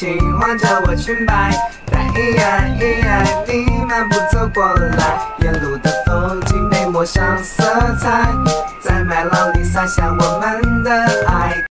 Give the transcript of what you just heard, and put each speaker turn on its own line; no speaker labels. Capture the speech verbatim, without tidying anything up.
情换着我裙摆，但依然依然你漫步走过来，沿路的风景被抹上色彩，在麦浪里洒下我们的爱。